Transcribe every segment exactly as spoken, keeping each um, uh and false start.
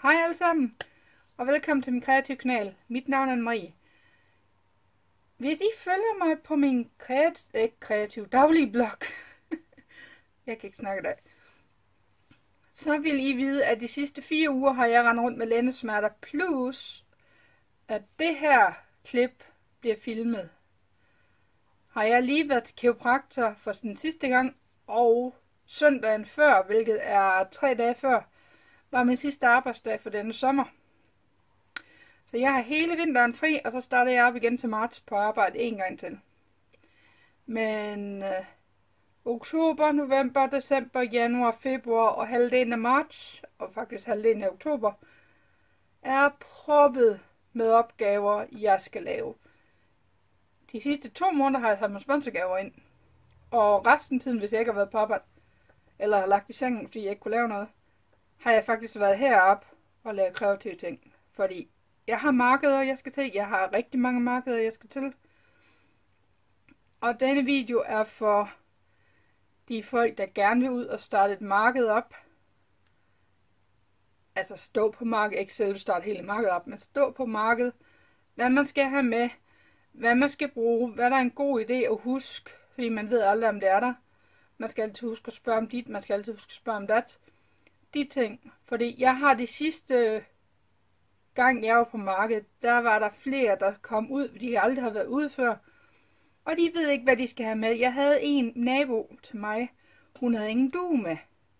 Hej alle sammen, og velkommen til min kreative kanal. Mit navn er Marie. Hvis I følger mig på min kreativ, ikke kreativ daglige blog, jeg kan ikke snakke i dag, så vil I vide, at de sidste fire uger har jeg rendt rundt med lændesmerter, plus at det her klip bliver filmet. Har jeg lige været til kiropraktor for den sidste gang, og søndagen før, hvilket er tre dage før, var min sidste arbejdsdag for denne sommer. Så jeg har hele vinteren fri, og så starter jeg op igen til marts på arbejde en gang til. Men øh, oktober, november, december, januar, februar og halvdelen af marts, og faktisk halvdelen af oktober, er proppet med opgaver, jeg skal lave. De sidste to måneder har jeg sat mig sponsorgaver ind. Og resten af tiden, hvis jeg ikke har været på arbejde, eller har lagt i sengen, fordi jeg ikke kunne lave noget, har jeg faktisk været heroppe og lavet kreative ting. Fordi jeg har markeder, jeg skal til. Jeg har rigtig mange markeder, jeg skal til. Og denne video er for de folk, der gerne vil ud og starte et marked op. Altså stå på markedet, ikke selv starte hele markedet op, men stå på markedet. Hvad man skal have med, hvad man skal bruge, hvad der er en god idé at huske, fordi man ved aldrig, om det er der. Man skal altid huske at spørge om dit, man skal altid huske at spørge om dat. De ting, fordi jeg har de sidste gang jeg var på markedet, der var der flere, der kom ud, de aldrig har været ude før, og de ved ikke, hvad de skal have med. Jeg havde en nabo til mig, hun havde ingen due med.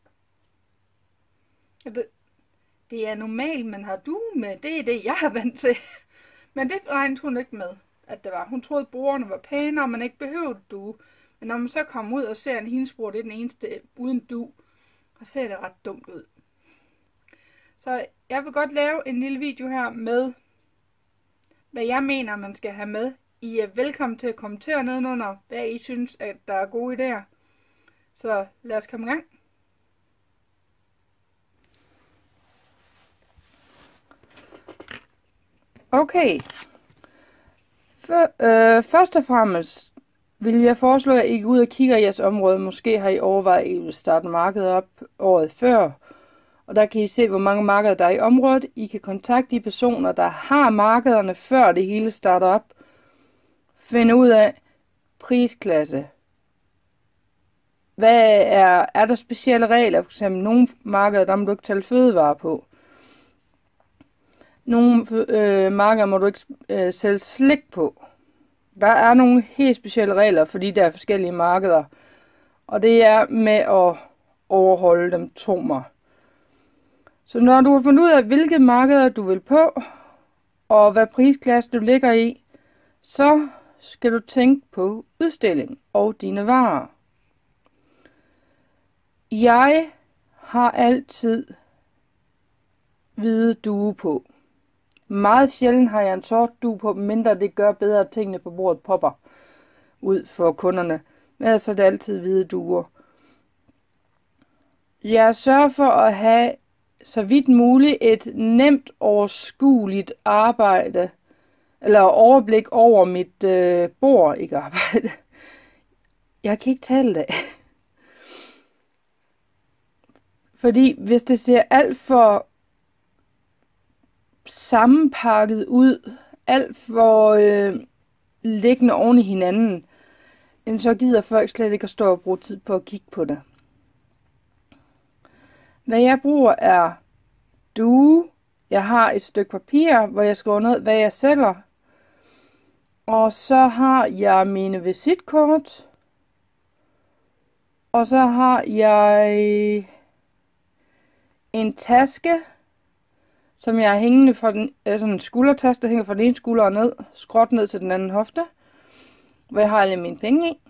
Det, det er normalt, man har due med, det er det, jeg har vant til. Men det regnede hun ikke med, at det var. Hun troede, brugerne var pæne, og man ikke behøvede due. Men når man så kommer ud og ser, at hendes bror, det er den eneste uden due, og ser det ret dumt ud. Så jeg vil godt lave en lille video her med, hvad jeg mener, man skal have med. I er velkommen til at kommentere nedenunder, hvad I synes, at der er gode idéer. Så lad os komme i gang. Okay. For, øh, først og fremmest vil jeg foreslå, at I går ud og kigger i jeres område. Måske har I overvejet, at I vil starte markedet op året før. Og der kan I se, hvor mange markeder der er i området. I kan kontakte de personer, der har markederne, før det hele starter op. Finde ud af prisklasse. Hvad er, er der specielle regler? For eksempel nogle markeder, der må du ikke tælle fødevarer på. Nogle øh, markeder må du ikke øh, sælge slik på. Der er nogle helt specielle regler, fordi der er forskellige markeder. Og det er med at overholde dem, tro mig. Så når du har fundet ud af, hvilke markeder du vil på, og hvad prisklasse du ligger i, så skal du tænke på udstilling og dine varer. Jeg har altid hvide due på. Meget sjældent har jeg en sort due på, mindre det gør bedre, at tingene på bordet popper ud for kunderne. Men ellers er det altid hvide duer. Jeg sørger for at have så vidt muligt et nemt overskueligt arbejde, eller overblik over mit øh, bord, ikke arbejde. Jeg kan ikke tale det. Fordi hvis det ser alt for sammenpakket ud, alt for øh, liggende oven i hinanden, så gider folk slet ikke at stå og bruge tid på at kigge på det. Hvad jeg bruger er due. Jeg har et stykke papir, hvor jeg skriver ned, hvad jeg sælger. Og så har jeg mine visitkort. Og så har jeg en taske, som jeg har hængende fra den, sådan en skuldertaske, der hænger fra den ene skulder og ned, skråt ned til den anden hofte, hvor jeg har alle mine penge i.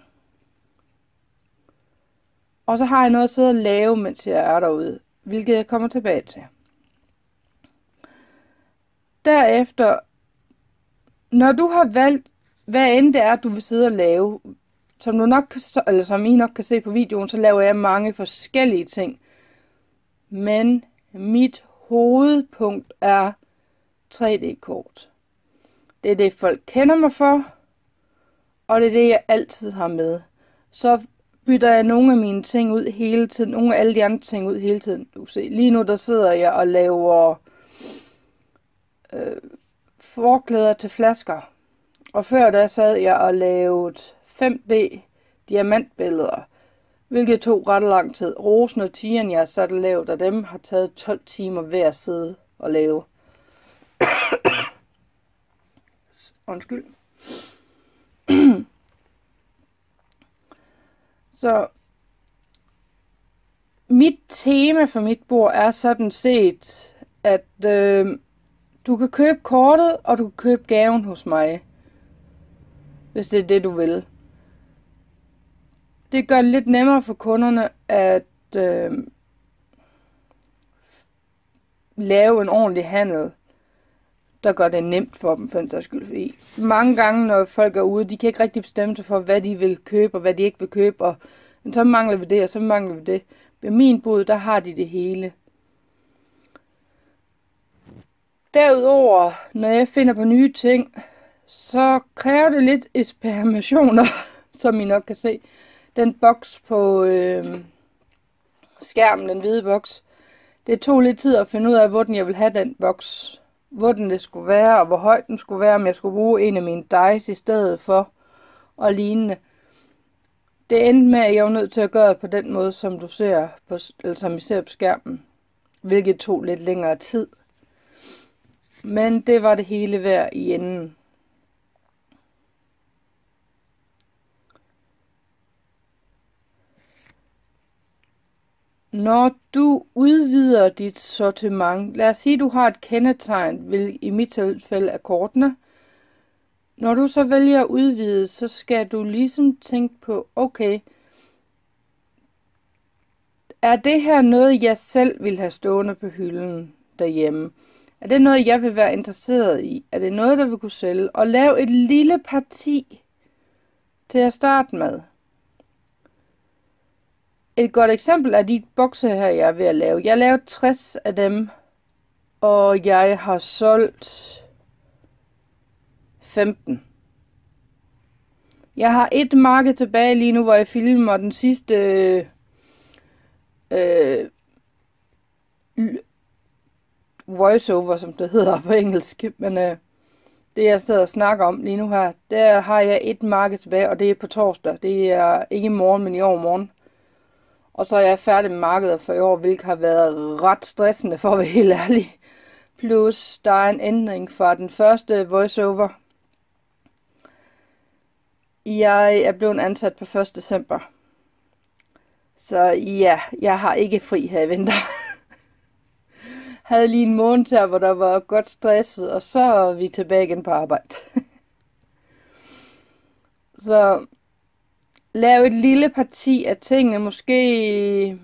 Og så har jeg noget at sidde og lave, mens jeg er derude, hvilket jeg kommer tilbage til. Derefter, når du har valgt, hvad end det er, du vil sidde og lave, som, du nok, eller som I nok kan se på videoen, så laver jeg mange forskellige ting. Men mit hovedpunkt er tre D-kort. Det er det, folk kender mig for, og det er det, jeg altid har med. Så bytter jeg nogle af mine ting ud hele tiden, nogle af alle de andre ting ud hele tiden. Du kan se, lige nu der sidder jeg og laver øh, forklæder til flasker. Og før da sad jeg og lavede fem D diamantbilleder, hvilket tog ret lang tid. Rosen og tigeren, jeg satte lavet af dem, har taget tolv timer hver side og lave. Undskyld. Så mit tema for mit bord er sådan set, at øh, du kan købe kortet, og du kan købe gaven hos mig, hvis det er det, du vil. Det gør det lidt nemmere for kunderne at øh, lave en ordentlig handel, der gør det nemt for dem, for en sags skyld. Fordi mange gange, når folk er ude, de kan ikke rigtig bestemme sig for, hvad de vil købe, og hvad de ikke vil købe, og så mangler vi det, og så mangler vi det. Ved min bod, der har de det hele. Derudover, når jeg finder på nye ting, så kræver det lidt eksperimentioner, som I nok kan se. Den boks på øh, skærmen, den hvide boks, det tog lidt tid at finde ud af, hvordan jeg vil have den boks. Hvor den det skulle være, og hvor højt den skulle være, om jeg skulle bruge en af mine dice i stedet for, og lignende. Det endte med, at jeg var nødt til at gøre det på den måde, som du ser på, eller som I ser på skærmen, hvilket tog lidt længere tid. Men det var det hele værd i enden. Når du udvider dit sortiment, lad os sige, at du har et kendetegn, hvilket i mit tilfælde er kortene. Når du så vælger at udvide, så skal du ligesom tænke på, okay, er det her noget, jeg selv vil have stående på hylden derhjemme? Er det noget, jeg vil være interesseret i? Er det noget, der vil kunne sælge? Og lave et lille parti til at starte med. Et godt eksempel er de bokse her, jeg er ved at lave. Jeg har lavet tres af dem, og jeg har solgt femten. Jeg har et marked tilbage lige nu, hvor jeg filmer den sidste øh, voiceover, som det hedder på engelsk. Men øh, det jeg sidder og snakker om lige nu her, der har jeg et marked tilbage, og det er på torsdag. Det er ikke i morgen, men i overmorgen. Og så er jeg færdig med markedet for i år, hvilket har været ret stressende, for at være helt ærlig. Plus, der er en ændring fra den første voiceover. Jeg er blevet ansat på første december. Så ja, jeg har ikke fri her i vinter. Havde lige en måned her, hvor der var godt stresset, og så er vi tilbage igen på arbejde. Så lav et lille parti af tingene, måske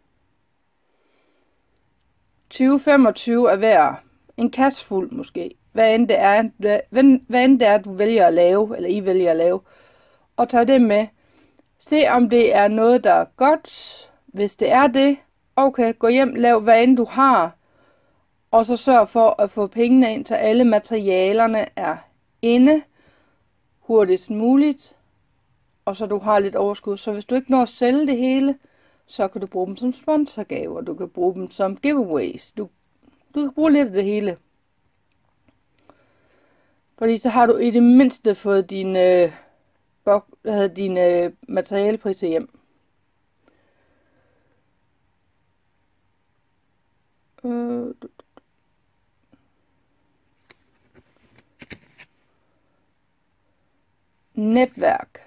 tyve til femogtyve af hver. En kasse fuld måske. Hvad end det er, hvad, hvad end det er, du vælger at lave, eller I vælger at lave. Og tag det med. Se om det er noget, der er godt. Hvis det er det, okay, gå hjem, lav hvad end du har. Og så sørg for at få pengene ind, så alle materialerne er inde hurtigst muligt. Og så du har lidt overskud. Så hvis du ikke når at sælge det hele, så kan du bruge dem som sponsorgaver. Du kan bruge dem som giveaways. Du, du kan bruge lidt af det hele. Fordi så har du i det mindste fået din, øh, bok, din øh, materialepriser hjem. Øh, Netværk.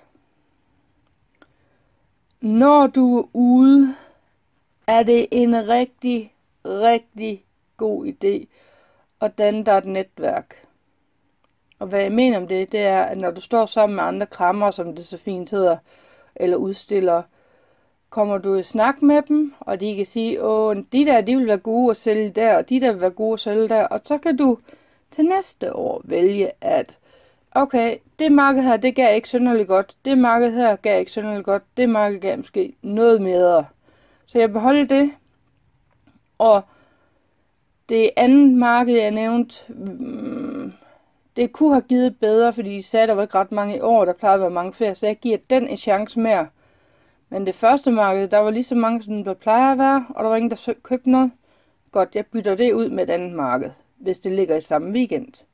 Når du er ude, er det en rigtig, rigtig god idé at danne dig et netværk. Og hvad jeg mener om det, det er, at når du står sammen med andre krammer, som det så fint hedder, eller udstillere, kommer du i snak med dem, og de kan sige, åh, de der, de vil være gode at sælge der, og de der vil være gode at sælge der, og så kan du til næste år vælge, at okay, det marked her, det gav ikke synderligt godt. Det marked her gav ikke synderligt godt. Det marked gav måske noget mere. Så jeg beholder det. Og det andet marked, jeg nævnte, det kunne have givet bedre, fordi de sagde, at der var ikke ret mange i år. Der plejede at være mange flere, så jeg giver den en chance mere. Men det første marked, der var lige så mange, som der plejer at være, og der var ingen, der købte noget. Godt, jeg bytter det ud med et andet marked. hvis det ligger i samme weekend.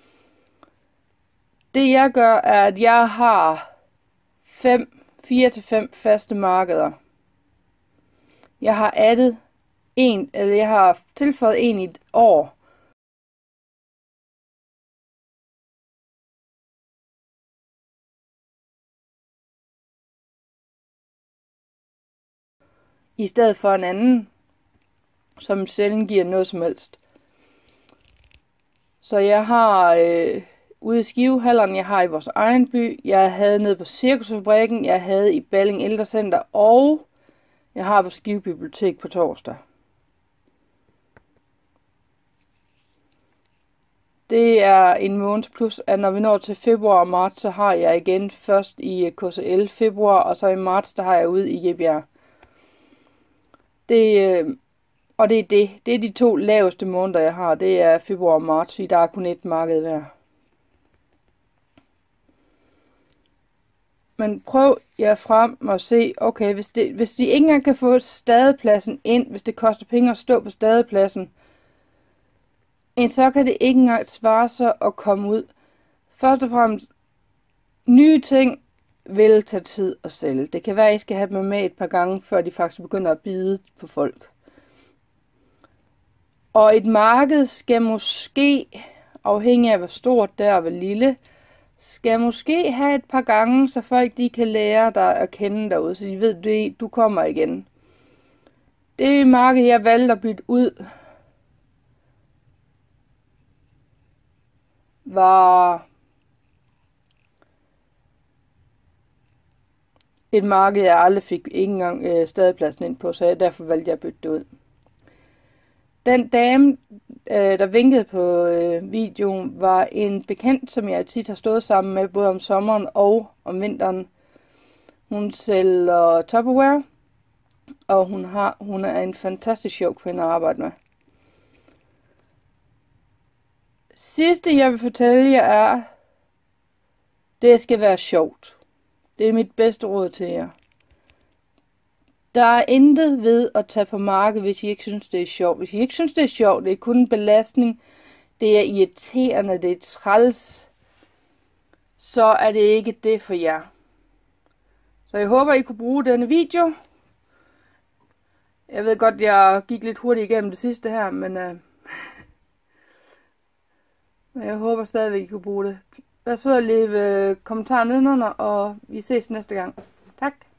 Det jeg gør, er, at jeg har fem, fire til fem faste markeder. Jeg har addet en, eller jeg har tilføjet en i et år. I stedet for en anden, som sjældent giver noget som helst. Så jeg har øh, ude i Skivehallerne, jeg har i vores egen by, jeg havde nede på Cirkusfabrikken, jeg havde i Balling Ældrecenter, og jeg har på Skive Bibliotek på torsdag. Det er en måned plus, at når vi når til februar og marts, så har jeg igen først i K C L februar, og så i marts, der har jeg ude i Jebjerg. Det, øh, og det er det. Det er de to laveste måneder, jeg har. Det er februar og marts, fordi der er kun et marked hver. Men prøv jer frem og se, okay, hvis, det, hvis de ikke engang kan få stadepladsen ind, hvis det koster penge at stå på stadepladsen, så kan det ikke engang svare sig at komme ud. Først og fremmest, nye ting vil tage tid at sælge. Det kan være, at I skal have dem med et par gange, før de faktisk begynder at bide på folk. Og et marked skal måske, afhængig af hvor stort det er og hvor lille, skal måske have et par gange, så folk de kan lære dig at kende derude, så de ved, at du kommer igen. Det marked, jeg valgte at bytte ud, var et marked, jeg aldrig fik ikke engang øh, stadepladsen ind på, så jeg, derfor valgte jeg at bytte det ud. Den dame, øh, der vinkede på øh, videoen, var en bekendt, som jeg tit har stået sammen med, både om sommeren og om vinteren. Hun sælger Tupperware, og hun, har, hun er en fantastisk sjov kvinde at arbejde med. Sidste jeg vil fortælle jer er, det skal være sjovt. Det er mit bedste råd til jer. Der er intet ved at tage på marked, hvis I ikke synes, det er sjovt. Hvis I ikke synes, det er sjovt, det er kun en belastning, det er irriterende, det er træls, så er det ikke det for jer. Så jeg håber, I kunne bruge denne video. Jeg ved godt, jeg gik lidt hurtigt igennem det sidste her, men, øh, men jeg håber stadigvæk, I kunne bruge det. Vær sød at leave kommentarer nedenunder, og vi ses næste gang. Tak.